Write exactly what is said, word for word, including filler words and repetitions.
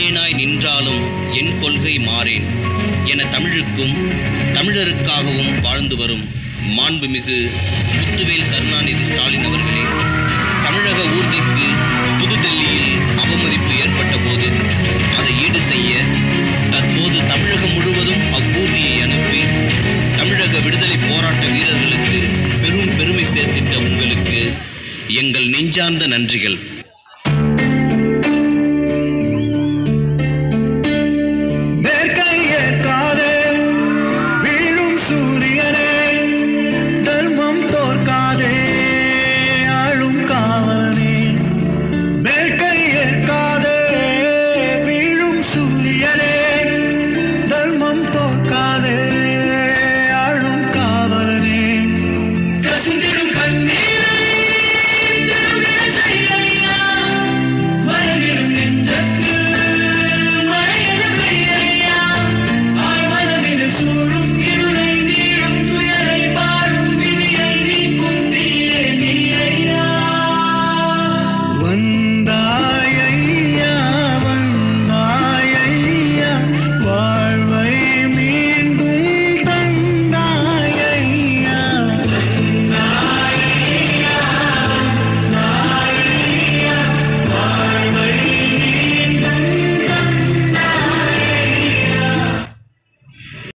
அடியேனாய் நின்றாலும் என் கொள்கை மாறேன் என தமிழுக்கும் தமிழருக்காகவும் வாழ்ந்து வரும் மாண்புமிகு முத்துவேல் கருணாநிதி ஸ்டாலின் அவர்களே, தமிழக ஊர்திக்கு புதுடெல்லியில் அவமதிப்பு ஏற்பட்ட போது அதை ஈடு செய்ய தற்போது தமிழகம் முழுவதும் அவ்வூர்தியை அனுப்பி தமிழக விடுதலை போராட்ட வீரர்களுக்கு பெரும் பெருமை சேர்த்திட்ட உங்களுக்கு எங்கள் நெஞ்சார்ந்த நன்றிகள்.